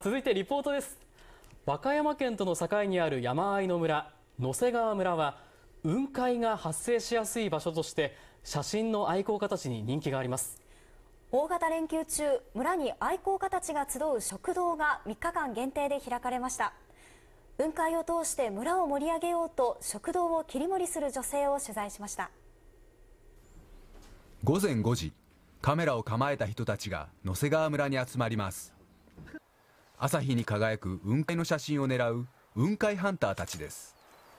続いてリポートです。和歌山県との境にある山あいの村、野瀬川村は雲海が発生しやすい場所として写真の愛好家たちに人気があります。 大型連休中、村に愛好家たちが集う食堂が3日間限定で開かれました。雲海を通して村を盛り上げようと食堂を切り盛りする女性を取材しました。 午前5時、カメラを構えた人たちが野瀬川村に集まります。朝日に輝く雲海の写真を狙う雲海ハンターたちです。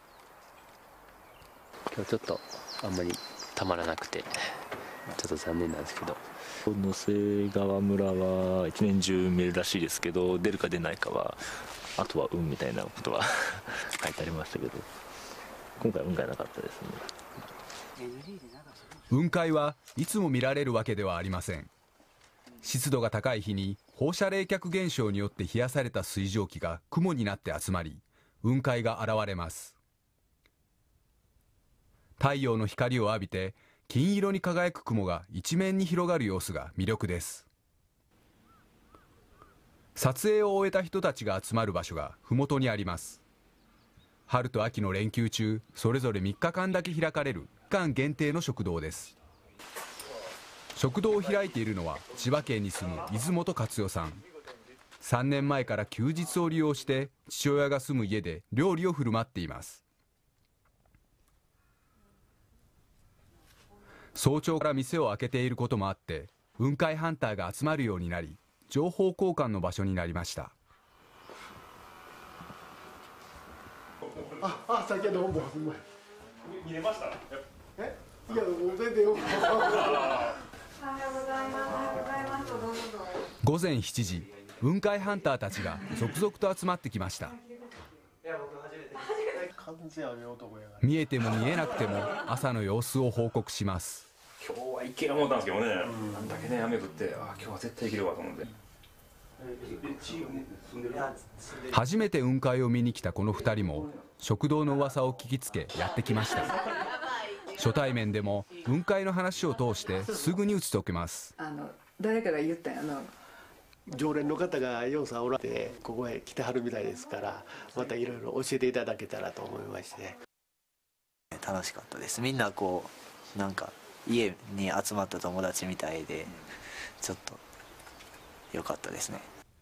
今日ちょっとあんまりたまらなくてちょっと残念なんですけど、 野瀬川村は一年中見るらしいですけど、出るか出ないかはあとは運みたいなことは書いてありましたけど、今回は運がなかったですね。 雲海はいつも見られるわけではありません。湿度が高い日に放射冷却現象によって冷やされた水蒸気が雲になって集まり、雲海が現れます。太陽の光を浴びて金色に輝く雲が一面に広がる様子が魅力です。撮影を終えた人たちが集まる場所が麓にあります。春と秋の連休中、それぞれ3日間だけ開かれる期間限定の食堂です。食堂を開いているのは千葉県に住む出本克代さん。3年前から休日を利用して父親が住む家で料理を振る舞っています。早朝から店を開けていることもあって雲海ハンターが集まるようになり、情報交換の場所になりました。 先ほども見れました。いやもう全然よ。 午前7時、雲海ハンターたちが続々と集まってきました。見えても見えなくても朝の様子を報告します。 今日は行ける思ったんですけどね、なんだけね雨降って、今日は絶対行けるわと思って。 初めて雲海を見に来たこの2人も食堂の噂を聞きつけやってきました。初対面でも雲海の話を通してすぐに打ち解けます。 誰かが言ったんやな。 常連の方が4さんおられてここへ来てはるみたいですから、またいろいろ教えていただけたらと思いまして。 楽しかったです。みんなこうなんか家に集まった友達みたいでちょっと良かったですね。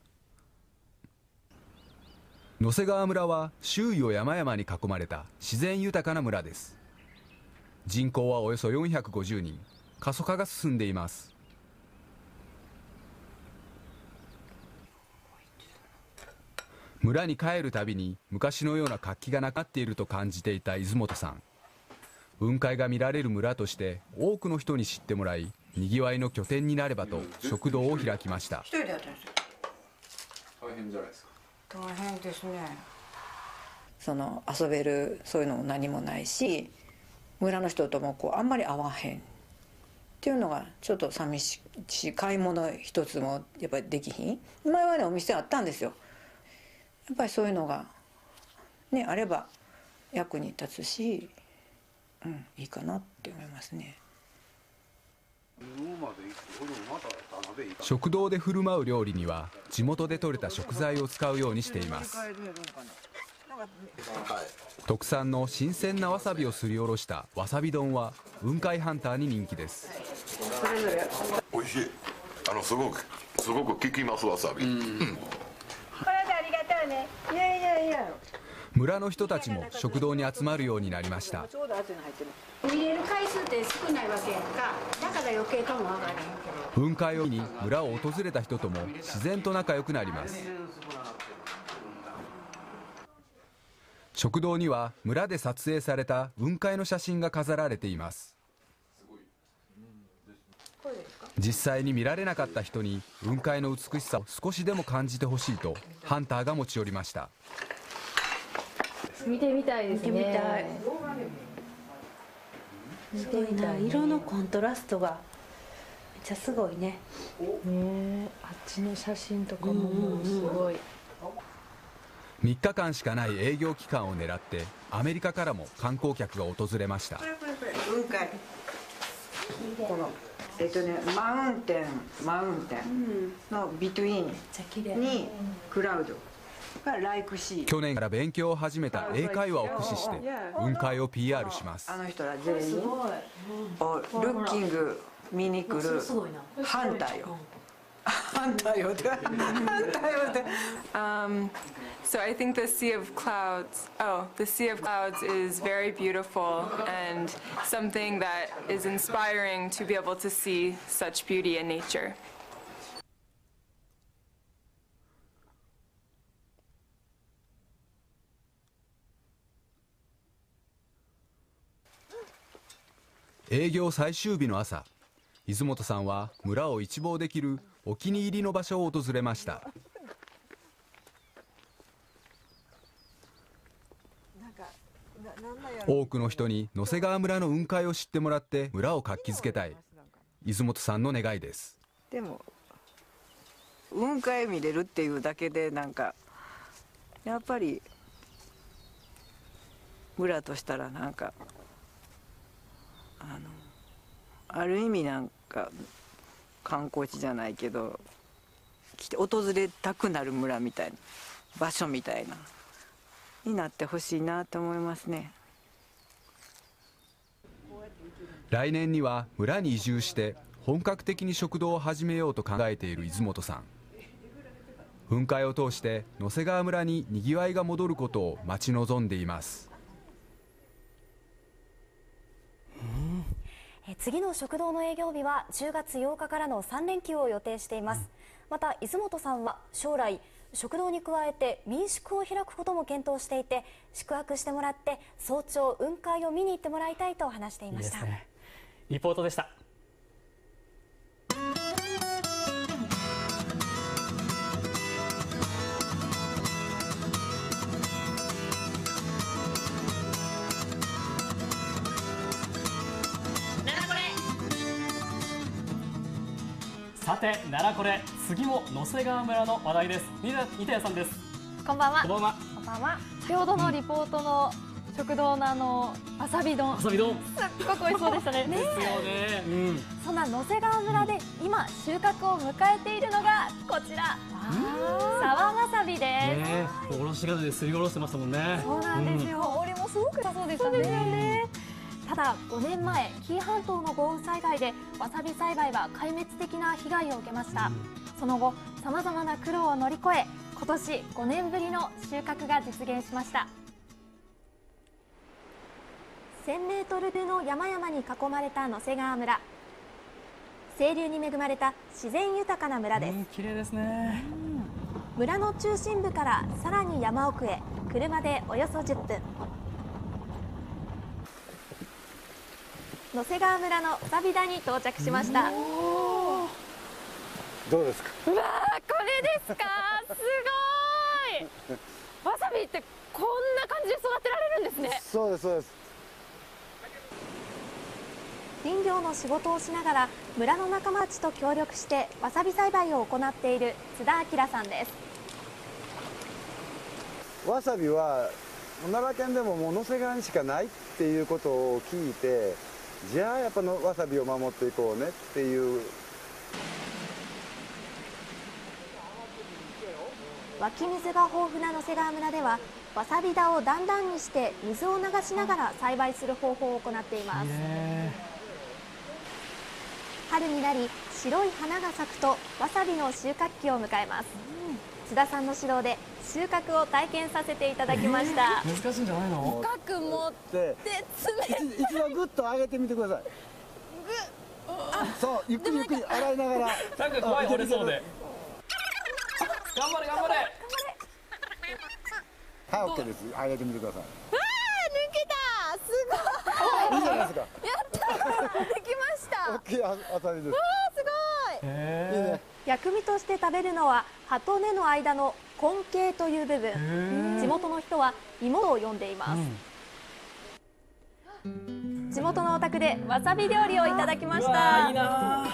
野瀬川村は周囲を山々に囲まれた自然豊かな村です。人口はおよそ450人、過疎化が進んでいます。村に帰るたびに昔のような活気がなくなっていると感じていた出本さん。雲海が見られる村として多くの人に知ってもらい、にぎわいの拠点になればと食堂を開きました。 一人でやったんですよ。大変じゃないですか。大変ですね。遊べるそういうのも何もないし、村の人ともあんまり会わへんっていうのがちょっと寂しいし、買い物一つもやっぱりできひん。前はねお店あったんですよ。やっぱりそういうのがねあれば役に立つし、いいかなって思いますね。 食堂で振る舞う料理には地元で採れた食材を使うようにしています。特産の新鮮なわさびをすりおろしたわさび丼は雲海ハンターに人気です。 美味しい。すごく効きますわさび。 これでありがとうね。いや。 村の人たちも食堂に集まるようになりました。 見れる回数って少ないわけやんか。だから余計かもわからへんけど。 雲海を見に村を訪れた人とも自然と仲良くなります。食堂には村で撮影された雲海の写真が飾られています。実際に見られなかった人に雲海の美しさを少しでも感じてほしいとハンターが持ち寄りました。 見てみたいですね。見てみたい。すごいな、色のコントラストがめっちゃすごいね。 あっちの写真とかももうすごい。 3日間しかない営業期間を狙ってアメリカからも観光客が訪れました。 雲海。 このマウンテンのビトゥインにクラウドがライクシー。 去年から勉強を始めた英会話を駆使して雲海を PR します。 あの人ら全員ルッキング見に来るハンターよ。 So I think the Sea of Clouds, the Sea of Clouds is very beautiful and something that is inspiring to be able to see such beauty in nature. 営業最終日の朝、泉本さんは村を一望できるお気に入りの場所を訪れました。多くの人に野瀬川村の雲海を知ってもらって村を活気づけたい、泉本さんの願いです。 でも雲海見れるっていうだけでなんかやっぱり村としたらなんかある意味なんか観光地じゃないけど来て訪れたくなる村みたいな場所みたいなになってほしいなと思いますね。 来年には村に移住して本格的に食堂を始めようと考えている泉本さん。雲海を通して野瀬川村ににぎわいが戻ることを待ち望んでいます。 次の食堂の営業日は10月8日からの3連休を予定しています。また泉本さんは将来食堂に加えて民宿を開くことも検討していて、宿泊してもらって早朝雲海を見に行ってもらいたいと話していました。 いいですね。リポートでした。さて、奈良これ、次も野瀬川村の話題です。新田さんです。 こんばんは。 こんばんは。 こんばんは。先ほどのリポートの食堂のわさび丼。 わさび丼。 すっごく美味しそうでしたね。 ですよね。 そんな野瀬川村で今収穫を迎えているのがこちら。沢わさびです。 おろし金ですりおろしてましたもんね。 そうなんですよ。香りもすごく良さそうでしたね。ただ5年前、紀伊半島の豪雨災害でわさび栽培は壊滅的な被害を受けました。その後、さまざまな苦労を乗り越え、今年5年ぶりの収穫が実現しました。1000メートル分の山々に囲まれた野瀬川村。清流に恵まれた自然豊かな村です。 綺麗ですね。 村の中心部からさらに山奥へ車でおよそ10分。野瀬川村のわさび田に到着しました。 どうですか。 うわー、これですか。すごい。わさびってこんな感じで育てられるんですね。 そうですそうです。 林業の仕事をしながら村の仲間たちと協力してわさび栽培を行っている津田明さんです。 わさびは奈良県でももう野瀬川にしかないっていうことを聞いて、じゃあやっぱわさびを守っていこうねっていう。 湧き水が豊富な野瀬川村ではわさび田を段々にして水を流しながら栽培する方法を行っています。春になり白い花が咲くとわさびの収穫期を迎えます。津田さんの指導で収穫を体験させていただきました。 難しいんじゃないの？ 深く持って詰めて一度グッと上げてみてください。そう、ゆっくりゆっくり洗いながら。 なんか怖い折れそうで。頑張れ頑張れ。 はい、オッケーです。上げてみてください。 抜けた。すごい。 いいじゃないですか。 やった。できました。 大きいあさりです。 わあ、すごい。いいね。薬味として食べるのは葉と根の間の根茎という部分。地元の人は芋と呼んでいます。地元のお宅でわさび料理をいただきました。 いいな。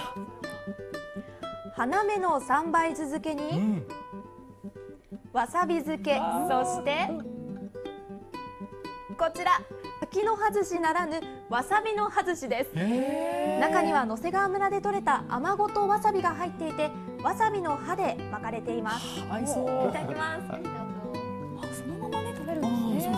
花芽の3倍酢漬けに、わさび漬け、そしてこちら柿の葉寿司ならぬわさびの葉寿司です。 中には野瀬川村で採れた甘ごとわさびが入っていて、わさびの葉で巻かれています。 合いそう。 いただきます。 そのままね食べるんですね。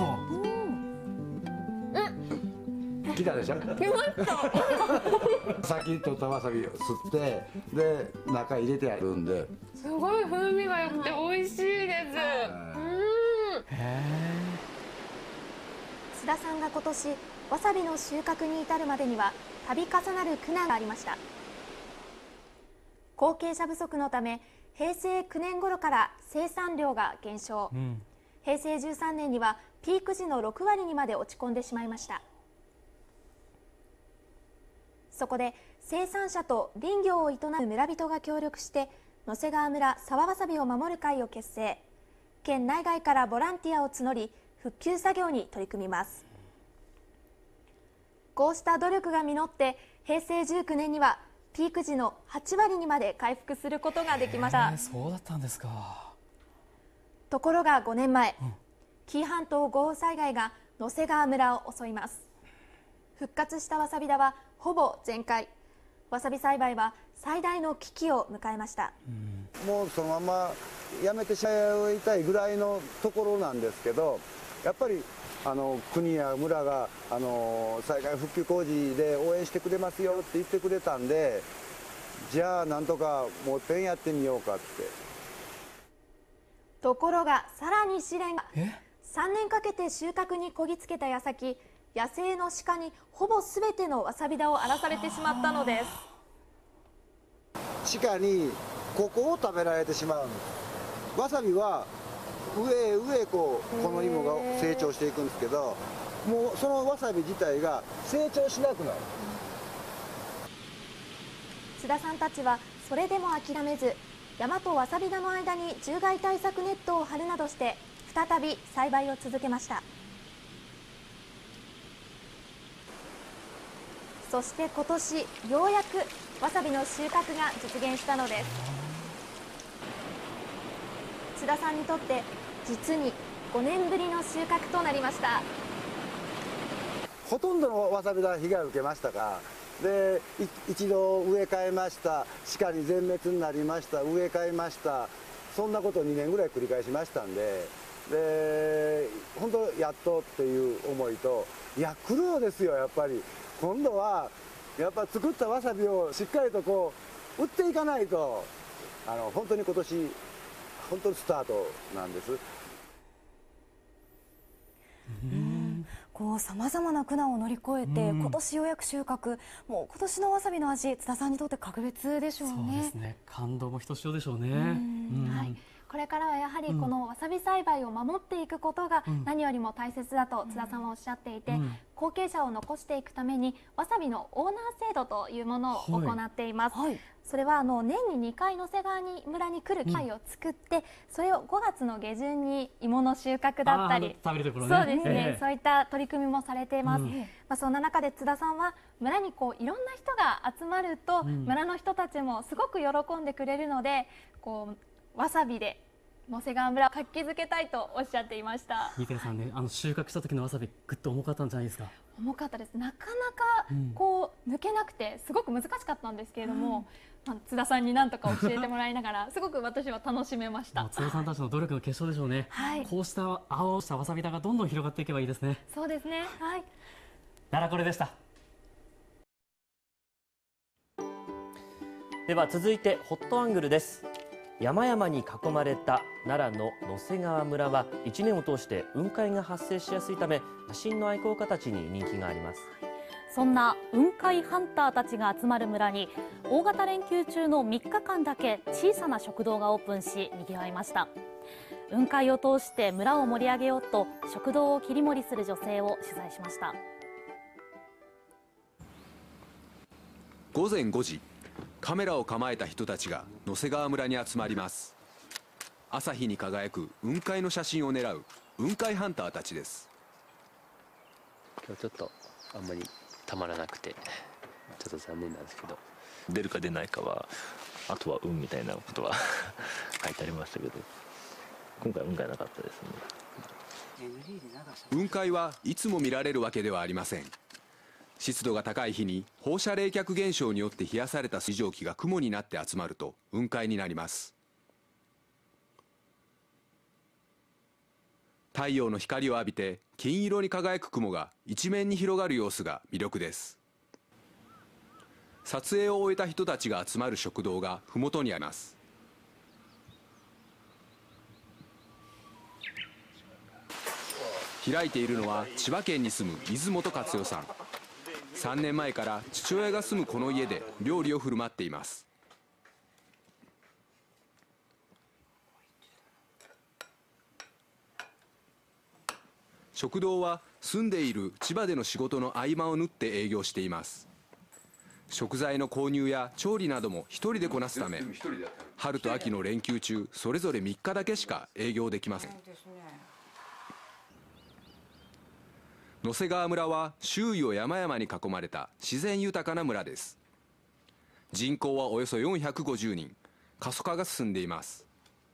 来たでしょ。 来ました。 さっき取ったわさびを吸ってで中入れてやるんで、 すごい風味が良くて美味しいです。須田さんが今年わさびの収穫に至るまでには度重なる苦難がありました。後継者不足のため平成9年頃から生産量が減少、平成13年にはピーク時の6割にまで落ち込んでしまいました。そこで生産者と林業を営む村人が協力して野瀬川村沢わさびを守る会を結成。県内外からボランティアを募り復旧作業に取り組みます。こうした努力が実って平成19年にはピーク時の8割にまで回復することができました。 そうだったんですか。 ところが5年前、紀伊半島豪雨災害が野瀬川村を襲います。復活したわさび田はほぼ全壊。わさび栽培は最大の危機を迎えました。 もうそのままやめてしまいたいぐらいのところなんですけど、やっぱり国や村が災害復旧工事で応援してくれますよって言ってくれたんで、じゃあなんとかもう一遍やってみようかって。 ところがさらに試練が。3年かけて収穫にこぎつけた矢先、野生の鹿にほぼすべてのわさび田を荒らされてしまったのです。 鹿にここを食べられてしまうんです。わさびは上へ上へこの芋が成長していくんですけど、もうそのわさび自体が成長しなくなる。 須田さんたちはそれでも諦めず、山とわさび田の間に獣害対策ネットを張るなどして再び栽培を続けました。そして今年ようやくわさびの収穫が実現したのです。須田さんにとって実に5年ぶりの収穫となりました。 ほとんどのわさび田は被害を受けましたが、で一度植え替えました、鹿に全滅になりました、植え替えました、そんなことを2年ぐらい繰り返しましたんで、本当やっとっていう思いと、いや苦労ですよ。やっぱり今度はやっぱ作ったわさびをしっかりと売っていかないと、本当に今年本当にスタートなんです。 さまざまな苦難を乗り越えて今年ようやく収穫、もう今年のわさびの味、津田さんにとって格別でしょうね。 そうですね、感動もひとしおでしょうね。 はい、これからはやはりこのわさび栽培を守っていくことが何よりも大切だと津田さんはおっしゃっていて、後継者を残していくためにわさびのオーナー制度というものを行っています。それは年に2回野瀬川村に来る機会を作って、それを5月の下旬に芋の収穫だったり、 食べるところそうですね、そういった取り組みもされています。そんな中で津田さんは村にいろんな人が集まると、村の人たちもすごく喜んでくれるので、わさびで野瀬川村を活気づけたいとおっしゃっていました。 三谷さんね、収穫した時のわさびぐっと重かったんじゃないですか。 重かったです。なかなか抜けなくてすごく難しかったんですけれども、津田さんに何とか教えてもらいながらすごく私は楽しめました。 津田さんたちの努力の結晶でしょうね。こうした青したわさび田がどんどん広がっていけばいいですね。 そうですね。はい。 奈良これでした。 では続いてホットアングルです。山々に囲まれた奈良の野瀬川村は1年を通して雲海が発生しやすいため、写真の愛好家たちに人気があります。 そんな雲海ハンターたちが集まる村に大型連休中の3日間だけ小さな食堂がオープンし賑わいました。雲海を通して村を盛り上げようと食堂を切り盛りする女性を取材しました。 午前5時、カメラを構えた人たちが野瀬川村に集まります。朝日に輝く雲海の写真を狙う雲海ハンターたちです。 今日ちょっとあんまりたまらなくてちょっと残念なんですけど、 出るか出ないかはあとは運みたいなことは書いてありましたけど、今回は運がなかったですね。 雲海はいつも見られるわけではありません。 湿度が高い日に放射冷却現象によって冷やされた水蒸気が雲になって集まると雲海になります。太陽の光を浴びて金色に輝く雲が一面に広がる様子が魅力です。撮影を終えた人たちが集まる食堂が麓にあります。開いているのは千葉県に住む水本克代さん。3年前から父親が住むこの家で料理を振る舞っています。食堂は住んでいる千葉での仕事の合間を縫って営業しています。食材の購入や調理なども一人でこなすため、春と秋の連休中それぞれ3日だけしか営業できません。野瀬川村は周囲を山々に囲まれた自然豊かな村です。人口はおよそ450人、過疎化が進んでいます。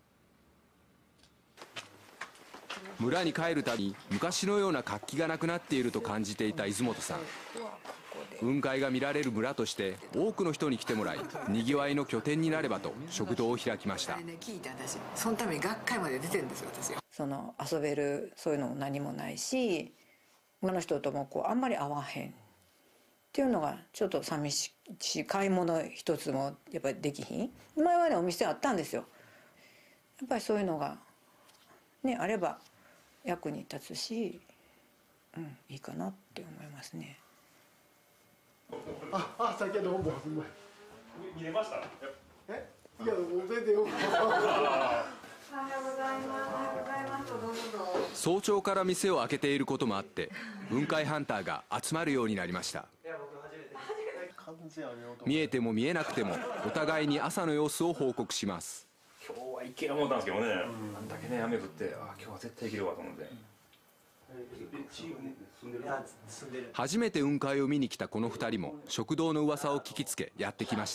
村に帰るたびに昔のような活気がなくなっていると感じていた出本さん。雲海が見られる村として多くの人に来てもらい、にぎわいの拠点になればと食堂を開きました。 聞いた私、そのために学会まで出てるんですよ私は。その遊べるそういうのも何もないし、村の人ともあんまり会わへんっていうのがちょっと寂しい。買い物一つもやっぱりできひん。前はねお店あったんですよ。やっぱりそういうのがねあれば役に立つし、いいかなって思いますね。 先ほど本部見れました？ いやもう全然よく。 早朝から店を開けていることもあって雲海ハンターが集まるようになりました。見えても見えなくてもお互いに朝の様子を報告します。 今日はいける思ったんですけどね、あんだけね雨降って今日は絶対いけるわと思って。 初めて雲海を見に来たこの2人も食堂の噂を聞きつけやってきました。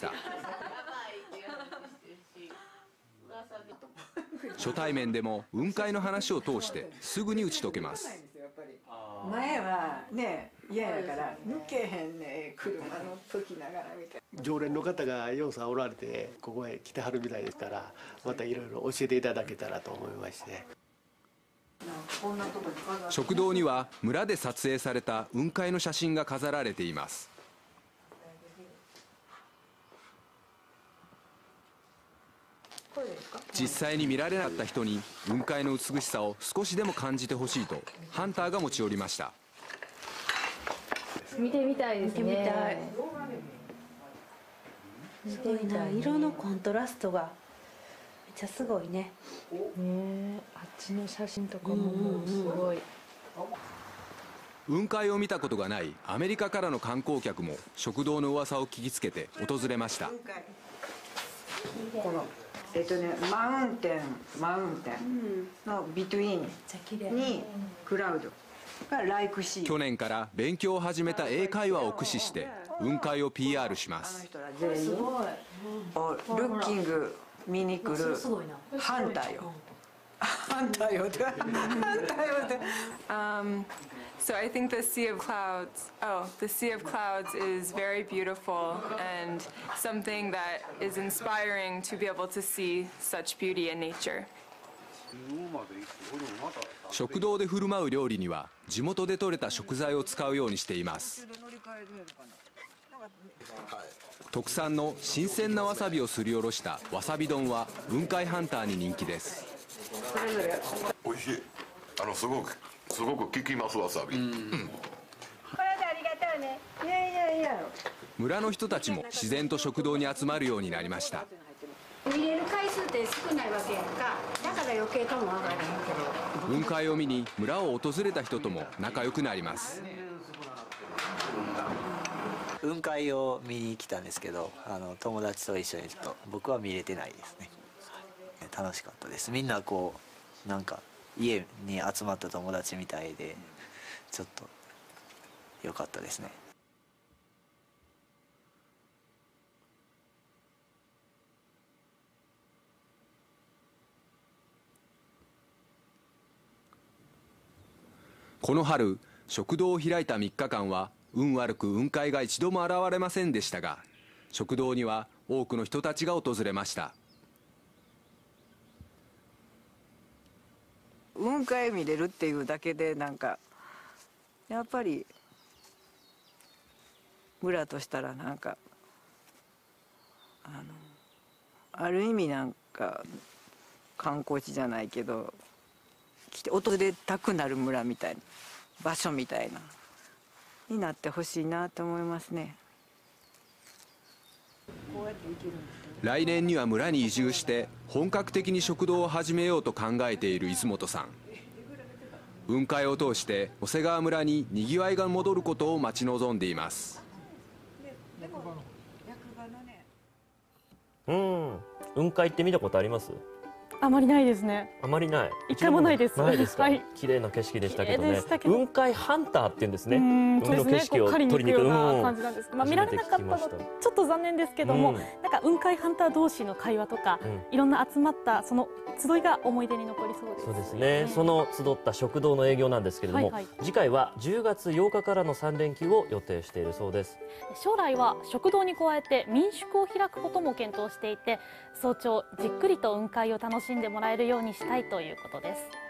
初対面でも雲海の話を通してすぐに打ち解けます。 前はね嫌やから抜けへんね車の時ながらみたいな。 常連の方がようさんおられてここへ来てはるみたいですから、またいろいろ教えていただけたらと思いまして。 食堂には村で撮影された雲海の写真が飾られています。実際に見られなかった人に雲海の美しさを少しでも感じてほしいとハンターが持ち寄りました。 見てみたいですね。 すごいな、色のコントラストがめっちゃすごいね。 あっちの写真とかももうすごい。 雲海を見たことがないアメリカからの観光客も食堂の噂を聞きつけて訪れました。 このマウンテンのビトゥインにクラウドがライクシー。 去年から勉強を始めた英会話を駆使して雲海を PR します。 全員ルッキング見に来るハンターよ。ハンターよって。 So I think the Sea of Clouds, the Sea of Clouds is very beautiful and something that is inspiring to be able to see such beauty in nature. 食堂で振る舞う料理には地元で採れた食材を使うようにしています。特産の新鮮なわさびをすりおろしたわさび丼は雲海ハンターに人気です。 美味しい。すごく効きますわさび。 これでありがとうね。いや。 村の人たちも自然と食堂に集まるようになりました。 見れる回数って少ないわけやんか。だから余計かもわからへんけど。 雲海を見に村を訪れた人とも仲良くなります。 雲海を見に来たんですけど、友達と一緒にちょっと僕は見れてないですね。楽しかったです。みんななんか家に集まった友達みたいでちょっと良かったですね。 この春食堂を開いた3日間は運悪く雲海が一度も現れませんでしたが、食堂には多くの人たちが訪れました。 雲海見れるっていうだけでなんかやっぱり村としたらなんかある意味なんか観光地じゃないけど来て訪れたくなる村みたいな場所みたいなになってほしいなと思いますね。 来年には村に移住して本格的に食堂を始めようと考えている出本さん。雲海を通して野瀬川村ににぎわいが戻ることを待ち望んでいます。 雲海って見たことあります？ あまりないですね。 あまりない。 一回もないです。 ないですか。 はい。 綺麗な景色でしたけどね。雲海ハンターって言うんですね。海の景色を取りに行くような感じななんです。見られなかったのちょっと残念ですけども、なんか雲海ハンター同士の会話とか、いろんな集まったその集いが思い出に残りそうです。 そうですね。その集った食堂の営業なんですけれども、次回は10月8日からの3連休を予定しているそうです。 将来は食堂に加えて民宿を開くことも検討していて、早朝じっくりと雲海を楽しんでもらえるようにしたいということです。